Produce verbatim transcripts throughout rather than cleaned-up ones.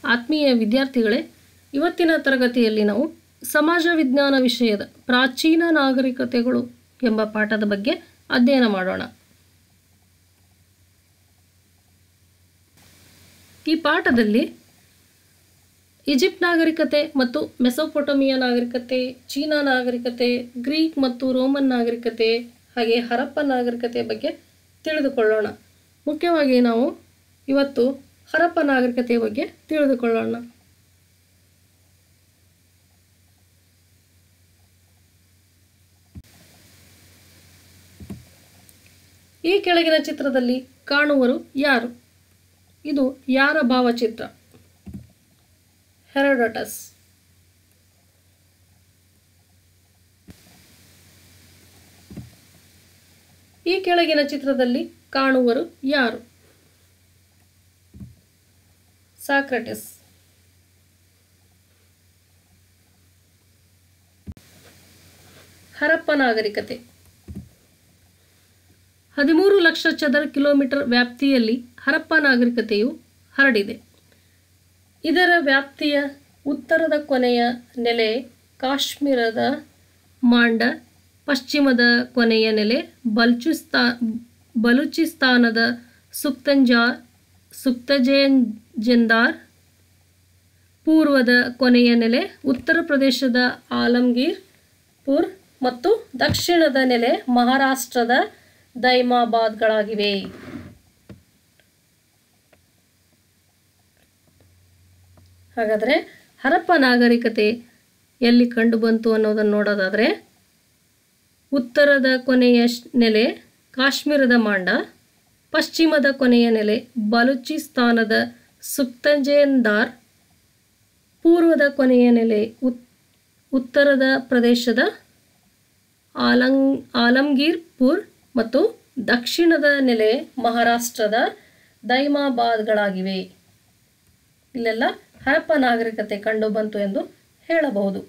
ಆತ್ಮೀಯ ವಿದ್ಯಾರ್ಥಿಗಳೇ, ಇವತ್ತಿನ ತರಗತಿಯಲ್ಲಿ ನಾವು ಸಮಾಜ ವಿಜ್ಞಾನ ವಿಷಯದ ಪ್ರಾಚೀನ ನಾಗರಿಕತೆಗಳು ಎಂಬ ಪಾಠದ ಬಗ್ಗೆ ಅಧ್ಯಯನ ಮಾಡೋಣ. ಈ ಪಾಠದಲ್ಲಿ ಈಜಿಪ್ಟ್ ನಾಗರಿಕತೆ ಮತ್ತು ಮೆಸೊಪೊಟೇಮಿಯಾ ನಾಗರಿಕತೆ, ಚೀನಾ ನಾಗರಿಕತೆ, ಗ್ರೀಕ್ ಮತ್ತು ರೋಮನ್ ನಾಗರಿಕತೆ ಹಾಗೆ ಹರಪ್ಪ ನಾಗರಿಕತೆ ಬಗ್ಗೆ ತಿಳಿದುಕೊಳ್ಳೋಣ. ಮುಖ್ಯವಾಗಿ ನಾವು ಇವತ್ತು ಹರಪ್ಪ ನಾಗರಿಕತೆಯ ಬಗ್ಗೆ ತಿಳಿದುಕೊಳ್ಳೋಣ. ಈ ಕೆಳಗಿನ ಚಿತ್ರದಲ್ಲಿ ಕಾಣುವರು ಯಾರು? ಇದು ಯಾರ ಭಾವಚಿತ್ರ? ಹೆರೋಡೋಟಸ್. ಈ ಕೆಳಗಿನ ಚಿತ್ರದಲ್ಲಿ ಕಾಣುವರು ಯಾರು? ಸಾಕ್ರೆಟಿಸ್. ಹರಪ್ಪ ನಾಗರಿಕತೆ ಹದಿಮೂರು ಲಕ್ಷ ಚದರ ಕಿಲೋಮೀಟರ್ ವ್ಯಾಪ್ತಿಯಲ್ಲಿ ಹರಪ್ಪ ನಾಗರಿಕತೆಯು ಹರಡಿದೆ. ಇದರ ವ್ಯಾಪ್ತಿಯ ಉತ್ತರದ ಕೊನೆಯ ನೆಲೆ ಕಾಶ್ಮೀರದ ಮಾಂಡ, ಪಶ್ಚಿಮದ ಕೊನೆಯ ನೆಲೆ ಬಲ್ಚುಸ್ತಾ ಬಲೂಚಿಸ್ತಾನದ ಸುಕ್ತಂಜಾರ್ ಸುಕ್ತಜೆಂದಾರ್, ಪೂರ್ವದ ಕೊನೆಯ ನೆಲೆ ಉತ್ತರ ಪ್ರದೇಶದ ಆಲಮ್ಗೀರ್ ಪುರ್ ಮತ್ತು ದಕ್ಷಿಣದ ನೆಲೆ ಮಹಾರಾಷ್ಟ್ರದ ದೈಮಾಬಾದ್ಗಳಾಗಿವೆ. ಹಾಗಾದರೆ ಹರಪ್ಪ ನಾಗರಿಕತೆ ಎಲ್ಲಿ ಕಂಡುಬಂತು ಅನ್ನೋದನ್ನು ನೋಡೋದಾದರೆ, ಉತ್ತರದ ಕೊನೆಯ ನೆಲೆ ಕಾಶ್ಮೀರದ ಮಾಂಡ, ಪಶ್ಚಿಮದ ಕೊನೆಯ ನೆಲೆ ಬಲೂಚಿಸ್ತಾನದ ಸುಕ್ತಜೆಂದಾರ್, ಪೂರ್ವದ ಕೊನೆಯ ನೆಲೆ ಉತ್ ಉತ್ತರದ ಪ್ರದೇಶದ ಆಲಂಗ್ ಆಲಮ್ಗೀರ್ ಪುರ್ ಮತ್ತು ದಕ್ಷಿಣದ ನೆಲೆ ಮಹಾರಾಷ್ಟ್ರದ ದೈಮಾಬಾದ್ಗಳಾಗಿವೆ. ಇಲ್ಲೆಲ್ಲ ಹರಪ್ಪ ನಾಗರಿಕತೆ ಕಂಡುಬಂತು ಎಂದು ಹೇಳಬಹುದು.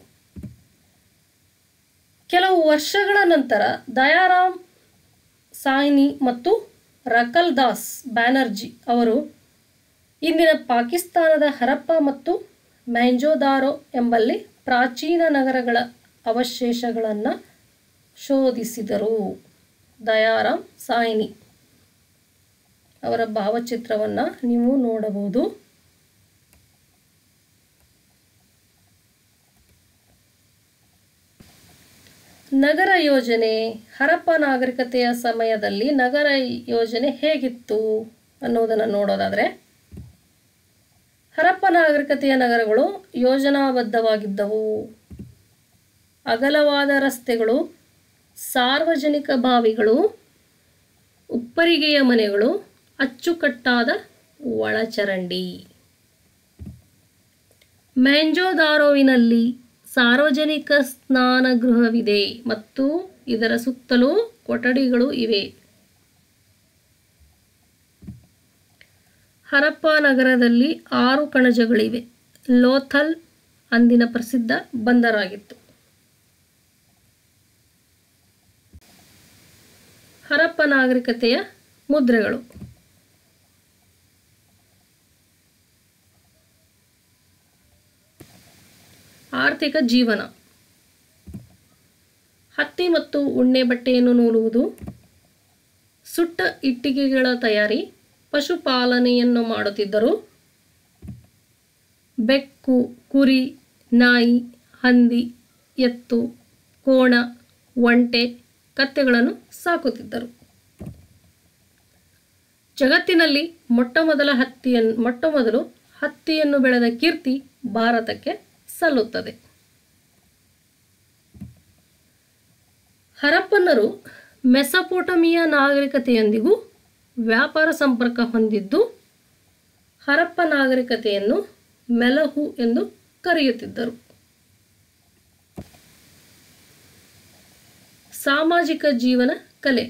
ಕೆಲವು ವರ್ಷಗಳ ನಂತರ ದಯಾರಾಮ್ ಸಾಹ್ನಿ ಮತ್ತು ರಕಲ್ ದಾಸ್ ಬ್ಯಾನರ್ಜಿ ಅವರು ಇಂದಿನ ಪಾಕಿಸ್ತಾನದ ಹರಪ್ಪ ಮತ್ತು ಮೊಹೆಂಜೊದಾರೋ ಎಂಬಲ್ಲಿ ಪ್ರಾಚೀನ ನಗರಗಳ ಅವಶೇಷಗಳನ್ನು ಶೋಧಿಸಿದರು. ದಯಾರಾಮ್ ಸಾಹ್ನಿ ಅವರ ಭಾವಚಿತ್ರವನ್ನು ನೀವು ನೋಡಬಹುದು. ನಗರ ಯೋಜನೆ. ಹರಪ್ಪ ನಾಗರಿಕತೆಯ ಸಮಯದಲ್ಲಿ ನಗರ ಯೋಜನೆ ಹೇಗಿತ್ತು ಅನ್ನೋದನ್ನು ನೋಡೋದಾದರೆ, ಹರಪ್ಪ ನಾಗರಿಕತೆಯ ನಗರಗಳು ಯೋಜನಾಬದ್ಧವಾಗಿದ್ದವು. ಅಗಲವಾದ ರಸ್ತೆಗಳು, ಸಾರ್ವಜನಿಕ ಬಾವಿಗಳು, ಉಪ್ಪರಿಗೆಯ ಮನೆಗಳು, ಅಚ್ಚುಕಟ್ಟಾದ ಒಳಚರಂಡಿ. ಮೊಹೆಂಜೊದಾರೋವಿನಲ್ಲಿ ಸಾರ್ವಜನಿಕ ಸ್ನಾನಗೃಹವಿದೆ ಮತ್ತು ಇದರ ಸುತ್ತಲೂ ಕೊಠಡಿಗಳು ಇವೆ. ಹರಪ್ಪ ನಗರದಲ್ಲಿ ಆರು ಕಣಜಗಳಿವೆ. ಲೋಥಲ್ ಅಂದಿನ ಪ್ರಸಿದ್ಧ ಬಂದರಾಗಿತ್ತು. ಹರಪ್ಪ ನಾಗರಿಕತೆಯ ಮುದ್ರೆಗಳು. ಆರ್ಥಿಕ ಜೀವನ. ಹತ್ತಿ ಮತ್ತು ಉಣ್ಣೆ ಬಟ್ಟೆಯನ್ನು ನೂಲುವುದು, ಸುಟ್ಟ ಇಟ್ಟಿಗೆಗಳ ತಯಾರಿ, ಪಶುಪಾಲನೆಯನ್ನು ಮಾಡುತ್ತಿದ್ದರು. ಬೆಕ್ಕು, ಕುರಿ, ನಾಯಿ, ಹಂದಿ, ಎತ್ತು, ಕೋಣ, ಒಂಟೆ, ಕತ್ತೆಗಳನ್ನು ಸಾಕುತ್ತಿದ್ದರು. ಜಗತ್ತಿನಲ್ಲಿ ಮೊಟ್ಟಮೊದಲ ಹತ್ತಿಯನ್ನು ಮೊಟ್ಟಮೊದಲು ಹತ್ತಿಯನ್ನು ಬೆಳೆದ ಕೀರ್ತಿ ಭಾರತಕ್ಕೆ ಸಲ್ಲುತ್ತದೆ. ಹರಪ್ಪನ್ನರು ಮೆಸೊಪೊಟೇಮಿಯಾ ನಾಗರಿಕತೆಯೊಂದಿಗೂ ವ್ಯಾಪಾರ ಸಂಪರ್ಕ ಹೊಂದಿದ್ದು ಹರಪ್ಪ ನಾಗರಿಕತೆಯನ್ನು ಮೆಲಹು ಎಂದು ಕರೆಯುತ್ತಿದ್ದರು. ಸಾಮಾಜಿಕ ಜೀವನ ಕಲೆ.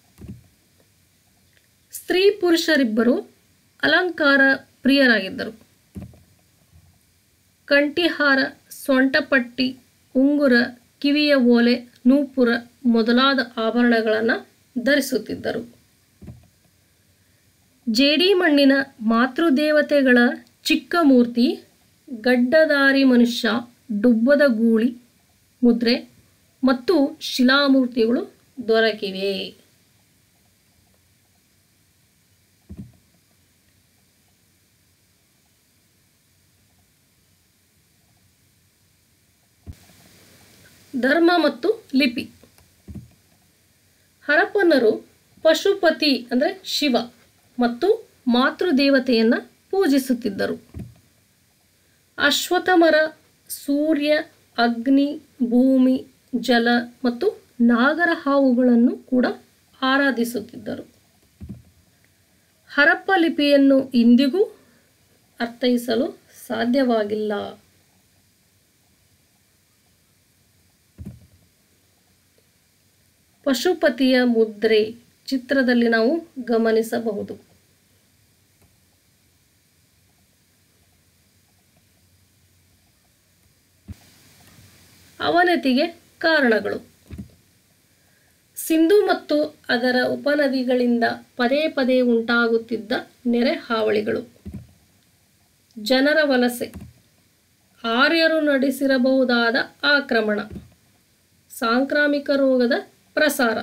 ಸ್ತ್ರೀ ಪುರುಷರಿಬ್ಬರು ಅಲಂಕಾರ ಪ್ರಿಯರಾಗಿದ್ದರು. ಕಂಠಿಹಾರ, ಸೊಂಟಪಟ್ಟಿ, ಉಂಗುರ, ಕಿವಿಯ ಓಲೆ, ನೂಪುರ ಮೊದಲಾದ ಆಭರಣಗಳನ್ನು ಧರಿಸುತ್ತಿದ್ದರು. ಜೇಡಿ ಮಣ್ಣಿನ ಮಾತೃದೇವತೆಗಳ ಚಿಕ್ಕ ಮೂರ್ತಿ, ಗಡ್ಡಧಾರಿ ಮನುಷ್ಯ, ಡುಬ್ಬದ ಗೂಳಿ ಮುದ್ರೆ ಮತ್ತು ಶಿಲಾಮೂರ್ತಿಗಳು ದೊರಕಿವೆ. ಧರ್ಮ ಮತ್ತು ಲಿಪಿ. ಹರಪ್ಪನರು ಪಶುಪತಿ ಅಂದರೆ ಶಿವ ಮತ್ತು ಮಾತೃದೇವತೆಯನ್ನು ಪೂಜಿಸುತ್ತಿದ್ದರು. ಅಶ್ವತ್ಥಮರ, ಸೂರ್ಯ, ಅಗ್ನಿ, ಭೂಮಿ, ಜಲ ಮತ್ತು ನಾಗರ ಹಾವುಗಳನ್ನು ಕೂಡ ಆರಾಧಿಸುತ್ತಿದ್ದರು. ಹರಪ್ಪ ಲಿಪಿಯನ್ನು ಇಂದಿಗೂ ಅರ್ಥೈಸಲು ಸಾಧ್ಯವಾಗಿಲ್ಲ. ಪಶುಪತಿಯ ಮುದ್ರೆ ಚಿತ್ರದಲ್ಲಿ ನಾವು ಗಮನಿಸಬಹುದು. ಅವನತಿಗೆ ಕಾರಣಗಳು. ಸಿಂಧು ಮತ್ತು ಅದರ ಉಪನದಿಗಳಿಂದ ಪದೇ ಪದೇ ಉಂಟಾಗುತ್ತಿದ್ದ ನೆರೆ ಹಾವಳಿಗಳು, ಜನರ ವಲಸೆ, ಆರ್ಯರು ನಡೆಸಿರಬಹುದಾದ ಆಕ್ರಮಣ, ಸಾಂಕ್ರಾಮಿಕ ರೋಗದ ಪ್ರಸಾರ.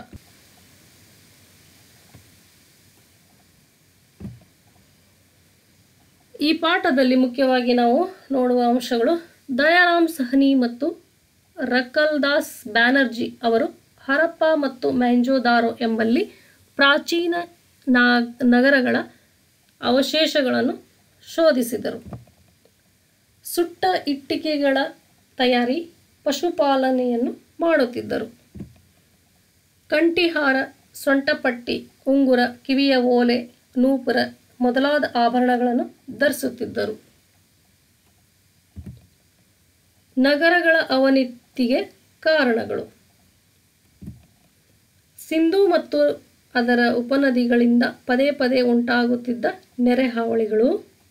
ಈ ಪಾಠದಲ್ಲಿ ಮುಖ್ಯವಾಗಿ ನಾವು ನೋಡುವ ಅಂಶಗಳು, ದಯಾರಾಮ್ ಸಹನಿ ಮತ್ತು ರಕಲ್ದಾಸ್ ಬ್ಯಾನರ್ಜಿ ಅವರು ಹರಪ್ಪ ಮತ್ತು ಮೊಹೆಂಜೊದಾರೋ ಎಂಬಲ್ಲಿ ಪ್ರಾಚೀನ ನಗರಗಳ ಅವಶೇಷಗಳನ್ನು ಶೋಧಿಸಿದರು. ಸುಟ್ಟ ಇಟ್ಟಿಗೆಗಳ ತಯಾರಿ, ಪಶುಪಾಲನೆಯನ್ನು ಮಾಡುತ್ತಿದ್ದರು. ಕಂಠಿಹಾರ, ಸೊಂಟಪಟ್ಟಿ, ಉಂಗುರ, ಕಿವಿಯ ಓಲೆ, ನೂಪುರ ಮೊದಲಾದ ಆಭರಣಗಳನ್ನು ಧರಿಸುತ್ತಿದ್ದರು. ನಗರಗಳ ಅವನತಿಗೆ ಕಾರಣಗಳು. ಸಿಂಧು ಮತ್ತು ಅದರ ಉಪನದಿಗಳಿಂದ ಪದೇ ಪದೇ ಉಂಟಾಗುತ್ತಿದ್ದ ನೆರೆ ಹಾವಳಿಗಳು,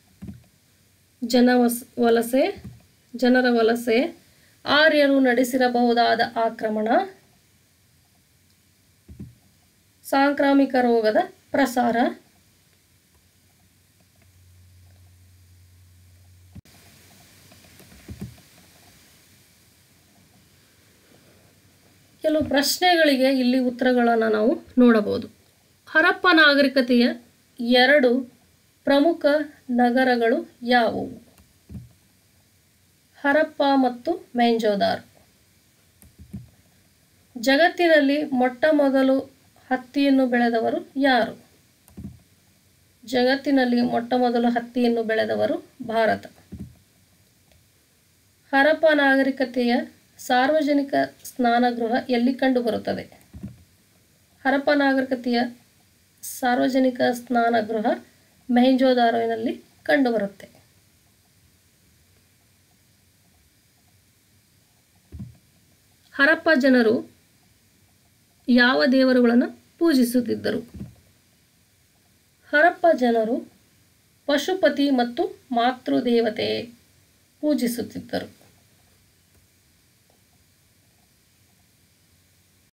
ಜನವಸ ವಲಸೆ ಜನರ ವಲಸೆ, ಆರ್ಯರು ನಡೆಸಿರಬಹುದಾದ ಆಕ್ರಮಣ, ಸಾಂಕ್ರಾಮಿಕ ರೋಗದ ಪ್ರಸಾರ. ಕೆಲವು ಪ್ರಶ್ನೆಗಳಿಗೆ ಇಲ್ಲಿ ಉತ್ತರಗಳನ್ನು ನಾವು ನೋಡಬಹುದು. ಹರಪ್ಪ ನಾಗರಿಕತೆಯ ಎರಡು ಪ್ರಮುಖ ನಗರಗಳು ಯಾವುವು? ಹರಪ್ಪ ಮತ್ತು ಮೊಹೆಂಜೊದಾರೋ. ಜಗತ್ತಿನಲ್ಲಿ ಮೊಟ್ಟ ಮೊದಲು ಹತ್ತಿಯನ್ನು ಬೆಳೆದವರು ಯಾರು? ಜಗತ್ತಿನಲ್ಲಿ ಮೊಟ್ಟ ಮೊದಲು ಹತ್ತಿಯನ್ನು ಬೆಳೆದವರು ಭಾರತ. ಹರಪ್ಪ ನಾಗರಿಕತೆಯ ಸಾರ್ವಜನಿಕ ಸ್ನಾನಗೃಹ ಎಲ್ಲಿ ಕಂಡುಬರುತ್ತದೆ? ಹರಪ್ಪ ನಾಗರಿಕತೆಯ ಸಾರ್ವಜನಿಕ ಸ್ನಾನಗೃಹ ಮೊಹೆಂಜೊದಾರೋನಲ್ಲಿ ಕಂಡುಬರುತ್ತೆ. ಹರಪ್ಪ ಜನರು ಯಾವ ದೇವರುಗಳನ್ನು ಪೂಜಿಸುತ್ತಿದ್ದರು? ಹರಪ್ಪ ಜನರು ಪಶುಪತಿ ಮತ್ತು ಮಾತೃದೇವತೆ ಪೂಜಿಸುತ್ತಿದ್ದರು.